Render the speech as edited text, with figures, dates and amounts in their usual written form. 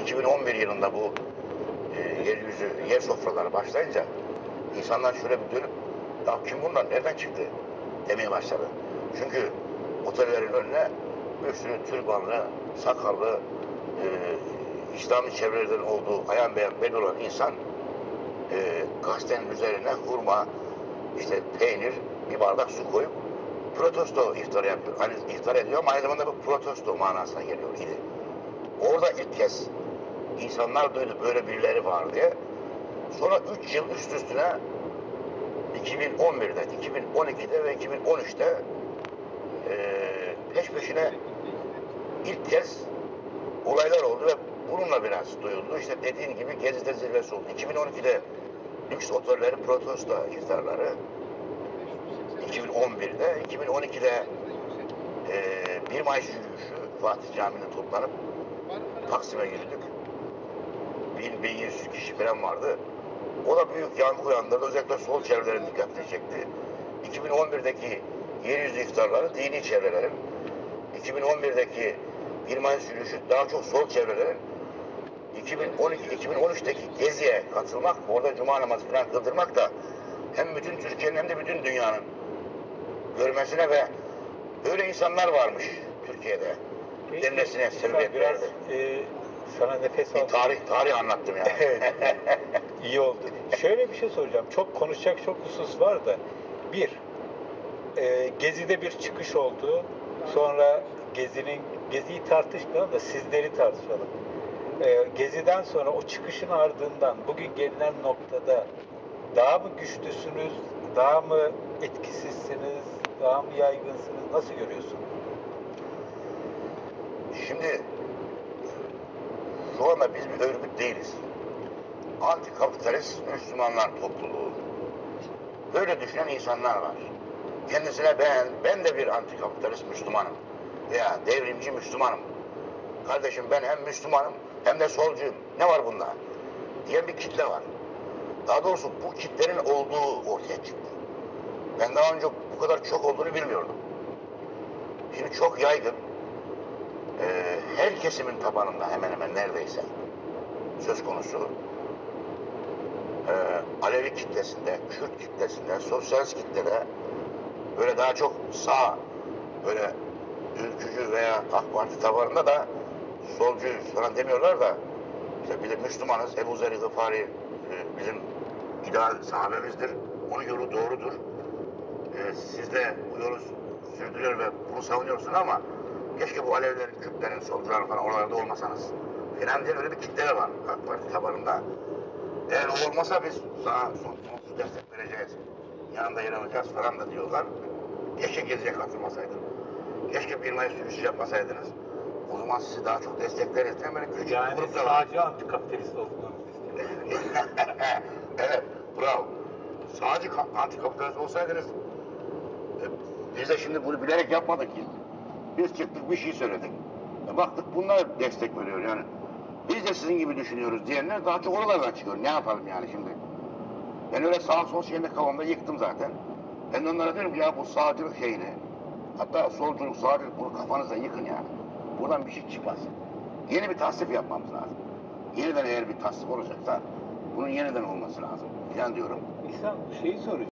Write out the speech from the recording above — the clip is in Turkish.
2011 yılında bu yeryüzü, yer sofraları başlayınca insanlar şöyle bir dönüp ya kim bunlar, nereden çıktı demeye başladı. Çünkü otellerin önüne bir sürü türbanlı, sakallı, İslami çevrelerden olduğu ayan beyan belli olan insan gazetenin üzerine hurma, işte peynir, bir bardak su koyup protesto iftarı yapıyor. Hani iftar ediyor ama aynı zamanda bu protesto manasına geliyor idi. Orada ilk kez insanlar duydu böyle birileri var diye. Sonra 3 yıl üst üstüne 2011'de, 2012'de ve 2013'te peş peşine ilk kez olaylar oldu ve bununla biraz duyuldu. İşte dediğin gibi Gezi'de zirvesi oldu. 2012'de lüks otelleri protesto iftarları, 2011'de, 2012'de 1 Mayıs yürüyüşü Fatih Camii'nde toplanıp Taksim'e girdik. 1100 kişi falan vardı. O da büyük yankı uyandırdı. Özellikle sol çevrelerin dikkatini çekti. 2011'deki yeryüzü iftarları dini çevrelerin, 2011'deki 1 Mayıs yürüyüşü daha çok sol çevrelerin, 2012-2013'teki Gezi'ye katılmak, orada cuma namazı falan kıldırmak da hem bütün Türkiye'nin hem de bütün dünyanın görmesine ve böyle insanlar varmış Türkiye'de denmesine sebebiyet verdi. Sana nefes al. Tarih anlattım yani. Evet. İyi oldu. Şöyle bir şey soracağım. Çok konuşacak çok husus var da. Bir, Gezi'de bir çıkış oldu. Sonra Gezi'yi tartışmayalım da sizleri tartışalım. Gezi'den sonra o çıkışın ardından bugün gelinen noktada daha mı güçlüsünüz, daha mı etkisizsiniz, daha mı yaygınsınız? Nasıl görüyorsun? Şimdi şu anda biz bir örgüt değiliz. Antikapitalist Müslümanlar topluluğu. Böyle düşünen insanlar var. Kendisine ben de bir antikapitalist Müslümanım veya devrimci Müslümanım. Kardeşim ben hem Müslümanım hem de solcuyum. Ne var bunda? Diyen bir kitle var. Daha doğrusu bu kitlenin olduğu ortaya çıktı. Ben daha önce bu kadar çok olduğunu bilmiyordum. Şimdi çok yaygın. Her kesimin tabanında hemen hemen neredeyse söz konusu. Alevi kitlesinde, Kürt kitlesinde, sosyalist kitlede böyle daha çok sağ, böyle ülkücü veya AK Parti tabanında da solcu falan demiyorlar da işte biz de Müslümanız. Ebu Zer Gıfari bizim ideal sahabemizdir. Onun yolu doğrudur. Siz de bu yolu sürdürüyor ve bunu savunuyorsunuz ama keşke bu Alevilerin, Kürtlerin, solcuların falan oralarda olmasanız filan diye öyle bir kitle var AK Parti tabanında. Eğer o olmasa biz sana sonsuz destek vereceğiz. Yanında yer alacağız falan da diyorlar. Keşke Gezi'ye katılmasaydın. Keşke 1 Mayıs yürüyüşü yapmasaydınız. O zaman sizi daha çok destekleriz. Böyle küçük Yani gruplar var. sadece antikapitalist olduğunuzu istiyorsunuz. Evet, bravo. Sadece antikapitalist olsaydınız biz de şimdi bunu bilerek yapmadık ki. Biz çıktık bir şey söyledik. Baktık bunlar destek veriyor yani. Biz de sizin gibi düşünüyoruz diyenler daha çok oralardan çıkıyor. Ne yapalım yani şimdi? Ben öyle sağ sol şeyinde kafamda yıktım zaten. Ben de onlara diyorum ki ya bu sağcılık şeyini, hatta solculuk, sağcılık bunu kafanıza yıkın yani. Buradan bir şey çıkmaz. Yeni bir tasnif yapmamız lazım. Yeniden eğer bir tasnif olacaksa bunun yeniden olması lazım. Falan diyorum. İhsan şeyi soracağım.